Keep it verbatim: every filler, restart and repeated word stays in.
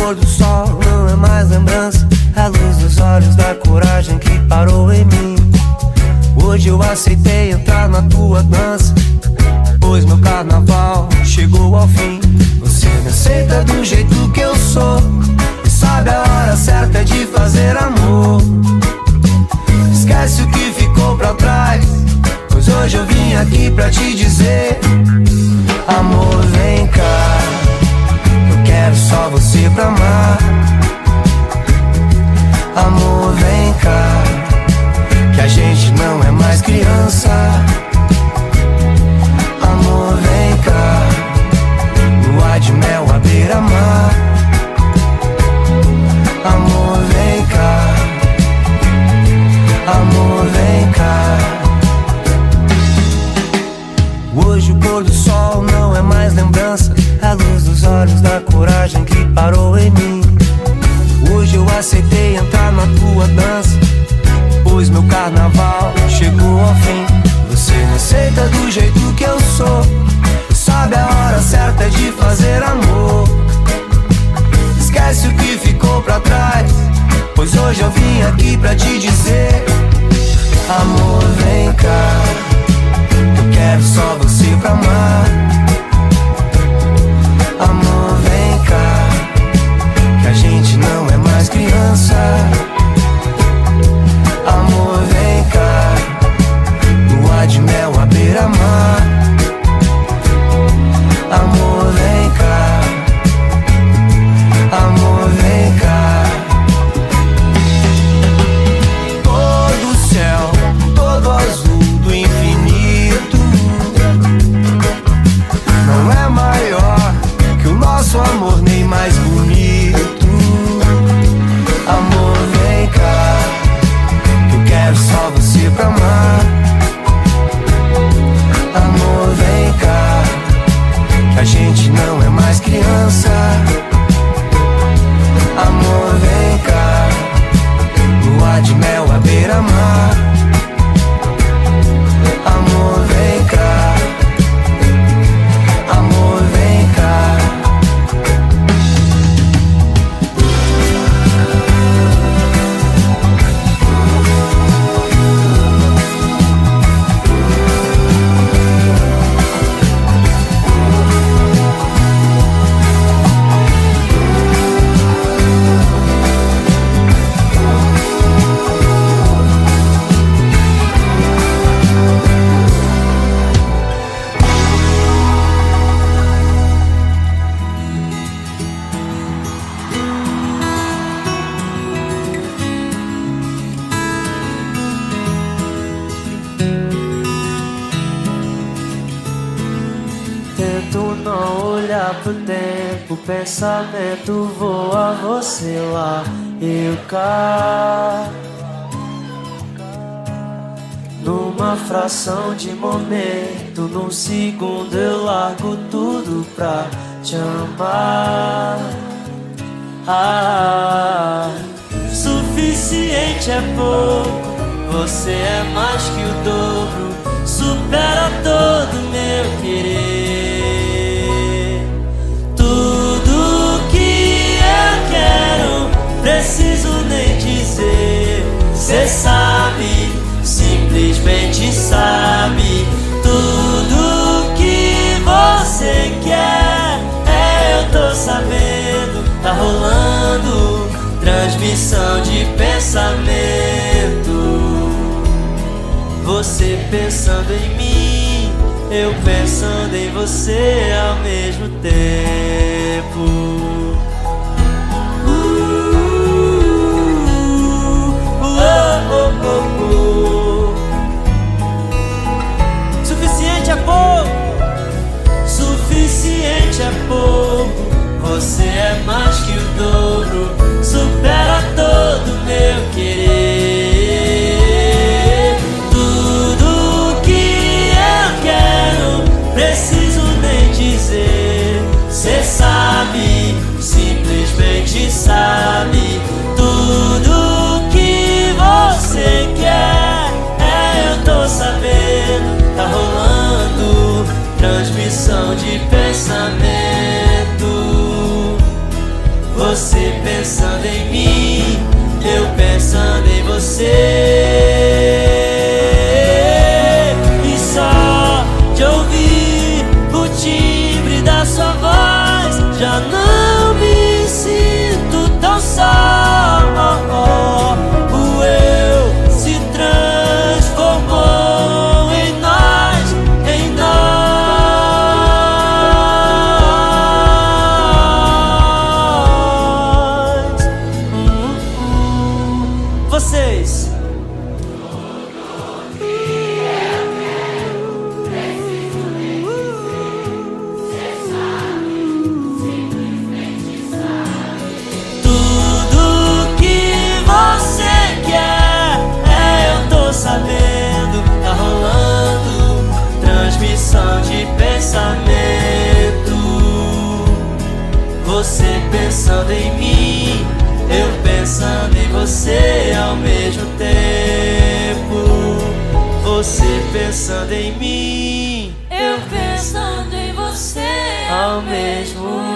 pôr do sol não é mais lembrança, a luz dos olhos da coragem que parou em mim. Hoje eu aceitei entrar na tua dança, pois meu carnaval chegou ao fim. Você me aceita do jeito que eu sou e sabe a hora certa de fazer amor. Esquece o que ficou pra trás, pois hoje eu vim aqui pra te dizer: amor, vem cá, eu quero só você pra amar. Amor, vem cá, que a gente não é mais criança. Amor, vem cá, lua de mel à beira-mar. Amor, vem cá, amor, vem cá. Hoje o pôr do sol não é mais lembrança, a luz dos olhos da coragem que parou em mim. Hoje eu aceitei entrar na tua dança, pois meu carnaval chegou ao fim. Você me aceita do jeito que eu sou, sabe a hora certa de fazer amor. Esquece o que ficou pra trás, pois hoje eu vim aqui pra te dizer: amor, vem cá, eu quero só você pra amar. Amor, vem cá, que a gente não é mais criança. Amor, vem cá, lua de mel à beira-mar. Amor, vem cá, amor, vem cá. Todo o céu, todo azul do infinito não é maior que o nosso amor, nem mais bonito. Amor, vem cá, que eu quero só você pra amar. Amor, vem cá, que a gente não é mais criança. Amor, vem cá, lua de mel à beira-mar. Amor, vem cá, amor, vem cá. Tento não olhar pro tempo, o pensamento voa, você lá, eu cá. Numa fração de momento, num segundo eu largo tudo pra te amar. Ah, suficiente é pouco, você é mais que o dobro, supera todo meu querer. Tudo que eu quero, preciso nem dizer. Cê sabe, simplesmente sabe. Tudo que você quer, é, eu tô sabendo. Tá rolando transmissão de pensamento. Você pensando em mim, eu pensando em você ao mesmo tempo. uh, uh, oh, oh, oh, oh. Suficiente é pouco, suficiente é pouco. Você é mais que o dobro, supera todo meu querer. Tudo que eu quero, preciso nem dizer. Cê sabe, simplesmente sabe. Tudo que você quer, é, eu tô sabendo. Tá rolando transmissão de pensamento. pensando em mim, eu pensando em você ao mesmo tempo. Você pensando em mim, eu pensando em você ao mesmo